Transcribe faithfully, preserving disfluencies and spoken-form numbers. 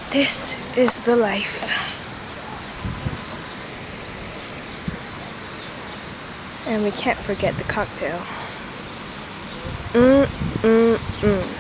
This is the life. And we can't forget the cocktail. Mm, mm, mm.